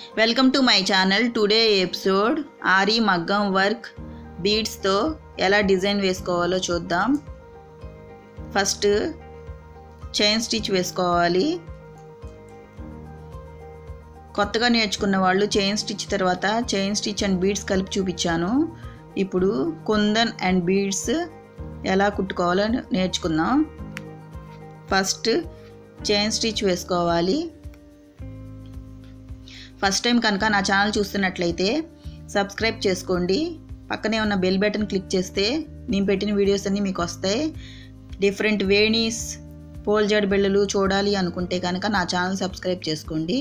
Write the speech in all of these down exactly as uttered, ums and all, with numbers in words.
Welcome to my channel. Today episode aari మగ్గం work బీడ్స్తో ఎలా design వేసుకోవాలో చూద్దాం. ఫస్ట్ చైన్ స్టిచ్ వేసుకోవాలి. కొత్తగా నేర్చుకున్న వాళ్ళు చైన్ స్టిచ్ తర్వాత చైన్ స్టిచ్ అండ్ బీడ్స్ కలిపి చూపించాను. ఇప్పుడు కుందన్ అండ్ బీడ్స్ ఎలా కుట్టుకోవాలో నేర్చుకుందాం. ఫస్ట్ చైన్ స్టిచ్ వేసుకోవాలి. ఫస్ట్ టైం కనుక నా ఛానల్ చూస్తున్నట్లయితే సబ్స్క్రైబ్ చేసుకోండి. పక్కనే ఉన్న బెల్ బటన్ క్లిక్ చేస్తే నేను పెట్టిన వీడియోస్ అన్నీ మీకు వస్తాయి. డిఫరెంట్ వేణీస్, పోల్ జడ బిళ్ళలు చూడాలి అనుకుంటే కనుక నా ఛానల్ సబ్స్క్రైబ్ చేసుకోండి.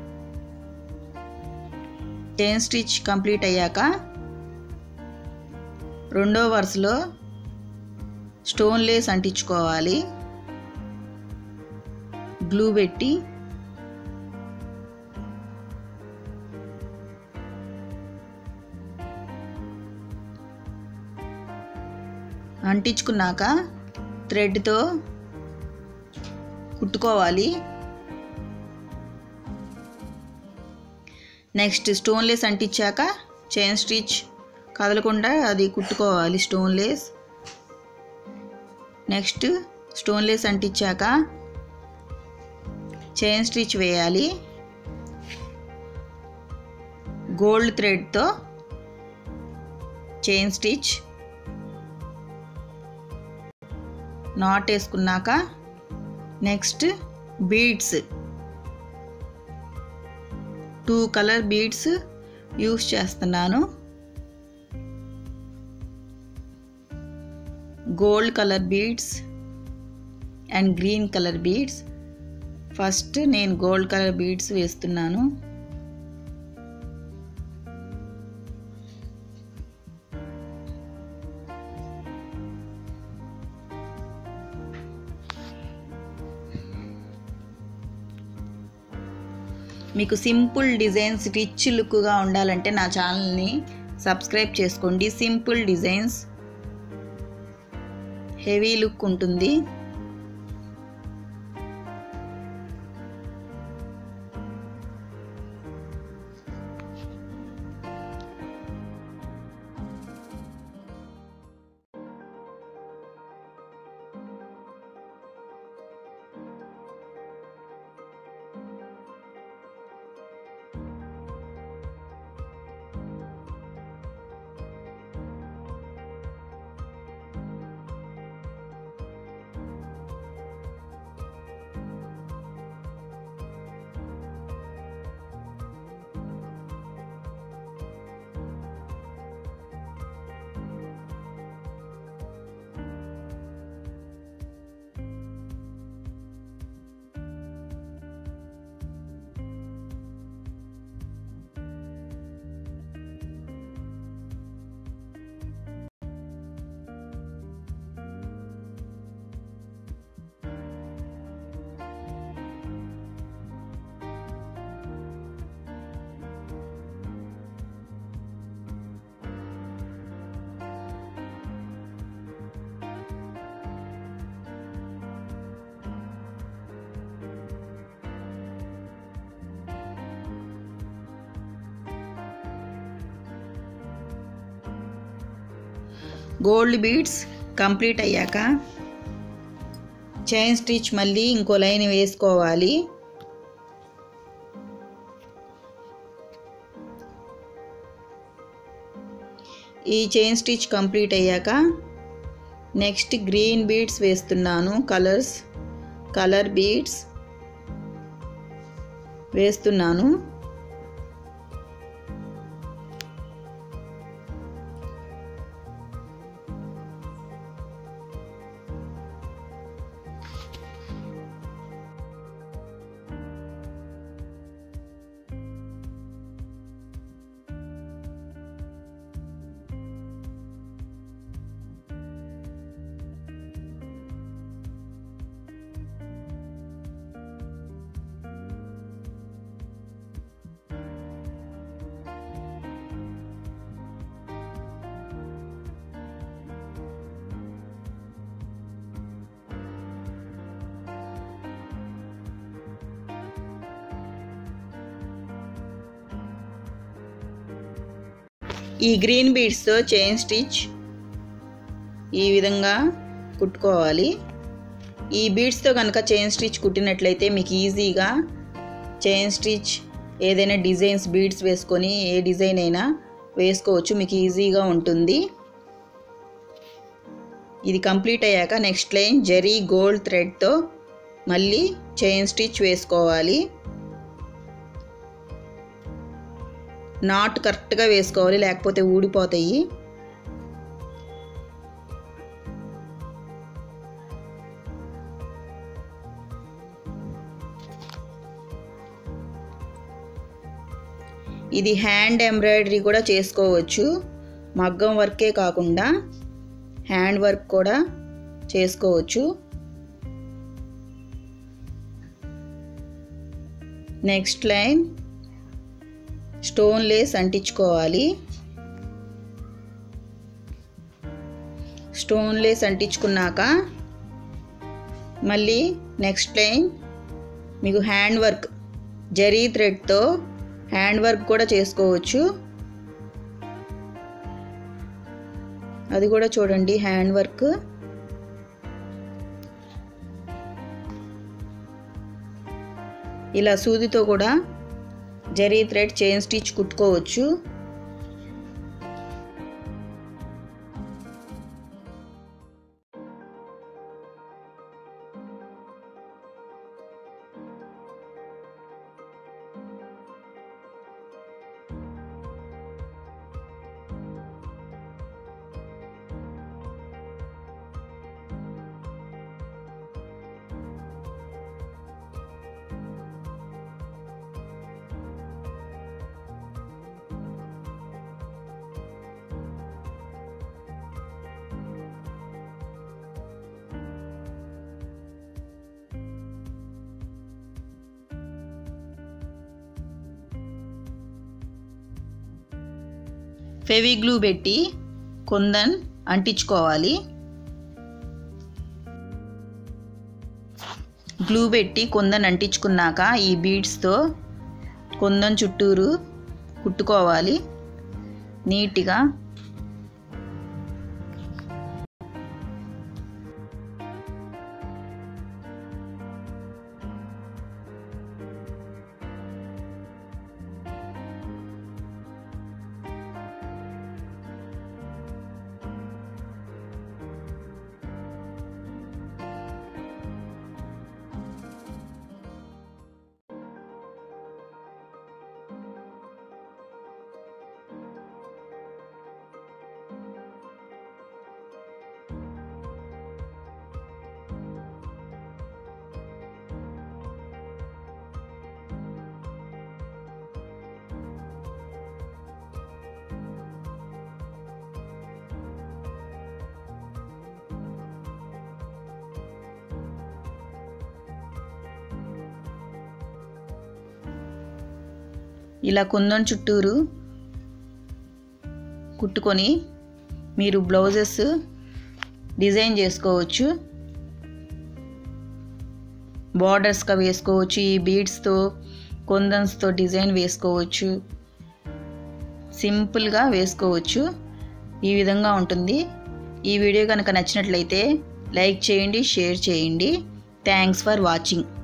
చైన్ స్టిచ్ కంప్లీట్ అయ్యాక రెండో వరుసలో స్టోన్ లేస్ అంటించుకోవాలి. గ్లూ పెట్టి అంటించుకున్నాక థ్రెడ్తో కుట్టుకోవాలి. నెక్స్ట్ స్టోన్ లేస్ అంటించాక చైన్ స్టిచ్ కదలకుండా అది కుట్టుకోవాలి. Stone lace next stone lace అంటించాక చైన్ స్టిచ్ వేయాలి. గోల్డ్ థ్రెడ్తో చైన్ స్టిచ్ నాట్ వేసుకున్నాక next beads, two colour beads use చేస్తున్నాను. Gold colour beads and green colour beads. First నేను గోల్డ్ కలర్ బీడ్స్ వేస్తున్నాను. మీకు సింపుల్ డిజైన్స్ రిచ్ లుక్గా ఉండాలంటే నా ఛానల్ని సబ్స్క్రైబ్ చేసుకోండి. సింపుల్ డిజైన్స్ హెవీ లుక్ ఉంటుంది. గోల్డ్ బీడ్స్ కంప్లీట్ అయ్యాక చైన్ స్టిచ్ మళ్ళీ ఇంకో లైన్ వేసుకోవాలి. ఈ చైన్ స్టిచ్ కంప్లీట్ అయ్యాక నెక్స్ట్ గ్రీన్ బీడ్స్ వేస్తున్నాను. కలర్స్ కలర్ బీడ్స్ వేస్తున్నాను. ఈ గ్రీన్ బీడ్స్తో చైన్ స్టిచ్ ఈ విధంగా కుట్టుకోవాలి. ఈ బీడ్స్తో కనుక చైన్ స్టిచ్ కుట్టినట్లయితే మీకు ఈజీగా చైన్ స్టిచ్ ఏదైనా డిజైన్స్ బీడ్స్ వేసుకొని ఏ డిజైన్ అయినా వేసుకోవచ్చు, మీకు ఈజీగా ఉంటుంది. ఇది కంప్లీట్ అయ్యాక నెక్స్ట్ లైన్ జరీ గోల్డ్ థ్రెడ్తో మళ్ళీ చైన్ స్టిచ్ వేసుకోవాలి. నాట్ కరెక్ట్గా వేసుకోవాలి, లేకపోతే ఊడిపోతాయి. ఇది హ్యాండ్ ఎంబ్రాయిడరీ కూడా చేసుకోవచ్చు, మగ్గం వర్కే కాకుండా హ్యాండ్ వర్క్ కూడా చేసుకోవచ్చు. నెక్స్ట్ లైన్ స్టోన్ లేస్ అంటించుకోవాలి. స్టోన్ లేస్ అంటించుకున్నాక మళ్ళీ నెక్స్ట్ లైన్ మీకు హ్యాండ్ వర్క్ జరీ థ్రెడ్తో హ్యాండ్ వర్క్ కూడా చేసుకోవచ్చు. అది కూడా చూడండి హ్యాండ్ వర్క్. ఇలా సూదితో కూడా జరీ థ్రెడ్ చైన్ స్టిచ్ కుట్టుకోవచ్చు. ఫెవి గ్లూ పెట్టి కుందన్ అంటించుకోవాలి. గ్లూ పెట్టి కుందన్ అంటించుకున్నాక ఈ బీడ్స్తో కుందన్ చుట్టూరు కుట్టుకోవాలి నీట్గా. ఇలా కుందన్ చుట్టూరు కుట్టుకొని మీరు బ్లౌజెస్ డిజైన్ చేసుకోవచ్చు, బార్డర్స్గా వేసుకోవచ్చు. ఈ బీడ్స్తో కుందన్స్తో డిజైన్ వేసుకోవచ్చు, సింపుల్గా వేసుకోవచ్చు. ఈ విధంగా ఉంటుంది. ఈ వీడియో కనుక నచ్చినట్లయితే లైక్ చేయండి, షేర్ చేయండి. Thanks for watching.